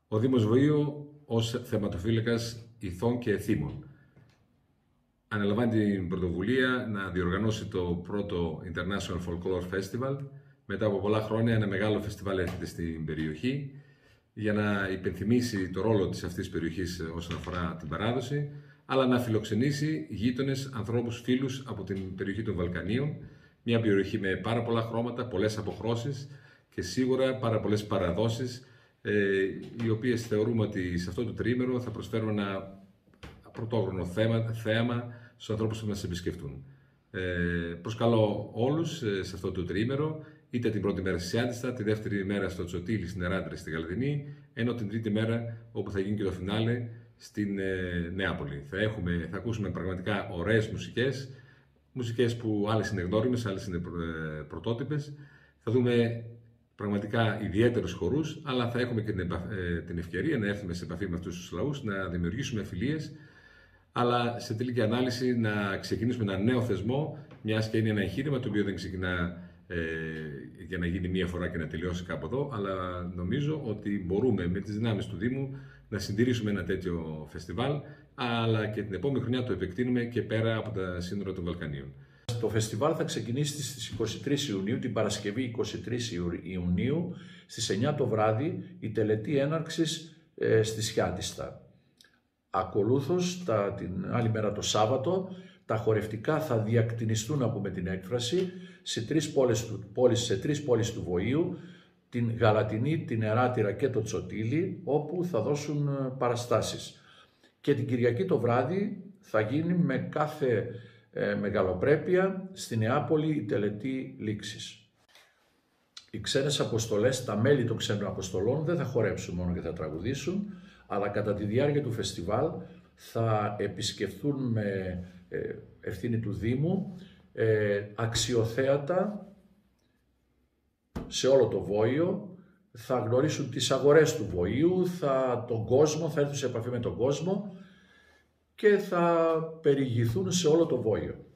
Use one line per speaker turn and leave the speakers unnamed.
Ο Δήμος Βοήου ως θεματοφύλακας ηθών και εθήμων αναλαμβάνει την πρωτοβουλία να διοργανώσει το πρώτο International Folklore Festival. Μετά από πολλά χρόνια ένα μεγάλο φεστιβάλ έρχεται στην περιοχή για να υπενθυμίσει το ρόλο της αυτής της περιοχής όσον αφορά την παράδοση, αλλά να φιλοξενήσει γείτονες, ανθρώπους, φίλους από την περιοχή των Βαλκανίων, μια περιοχή με πάρα πολλά χρώματα, πολλές αποχρώσεις και σίγουρα πάρα πολλές παραδόσεις, οι οποίες θεωρούμε ότι σε αυτό το τριήμερο θα προσφέρουν ένα πρωτόγνωρο θέαμα στους ανθρώπους που μας επισκεφτούν. Προσκαλώ όλους σε αυτό το τριήμερο, είτε την πρώτη μέρα στη Σιάντιστα, τη δεύτερη μέρα στο Τσοτήλι, στην Εράντρε, στη Γαλατινή, ενώ την τρίτη μέρα όπου θα γίνει και το φινάλε στην Νεάπολη. Θα ακούσουμε πραγματικά ωραίες μουσικές που άλλες είναι γνώριμες, άλλες είναι πρωτότυπες. Θα δούμε πραγματικά ιδιαίτερους χορούς, αλλά θα έχουμε και την ευκαιρία να έρθουμε σε επαφή με αυτούς τους λαούς, να δημιουργήσουμε φιλίες, αλλά σε τελική ανάλυση να ξεκινήσουμε ένα νέο θεσμό, μιας και είναι ένα εγχείρημα το οποίο δεν ξεκινά για να γίνει μία φορά και να τελειώσει κάπου εδώ, αλλά νομίζω ότι μπορούμε με τις δυνάμεις του Δήμου να συντηρήσουμε ένα τέτοιο φεστιβάλ, αλλά και την επόμενη χρονιά το επεκτείνουμε και πέρα από τα σύνορα των Βαλκανίων.
Το φεστιβάλ θα ξεκινήσει στις 23 Ιουνίου, την Παρασκευή 23 Ιουνίου, στις 9 το βράδυ, η τελετή έναρξης στη Σιάντιστα. Ακολούθως, την άλλη μέρα το Σάββατο, τα χορευτικά θα διακτηνιστούν, να πούμε την έκφραση, σε τρεις πόλεις του Βοήου, την Γαλατινή, την Εράτηρα και το Τσοτήλι, όπου θα δώσουν παραστάσεις. Και την Κυριακή το βράδυ θα γίνει με κάθε μεγαλοπρέπεια στη Νεάπολη η τελετή λήξης. Οι ξένες αποστολές, τα μέλη των ξένων αποστολών δεν θα χορέψουν μόνο και θα τραγουδήσουν, αλλά κατά τη διάρκεια του φεστιβάλ θα επισκεφθούν με ευθύνη του Δήμου αξιοθέατα σε όλο το Βόηο, θα γνωρίσουν τις αγορές του Βοήου, θα έρθουν σε επαφή με τον κόσμο και θα περιηγηθούν σε όλο το Βόηο.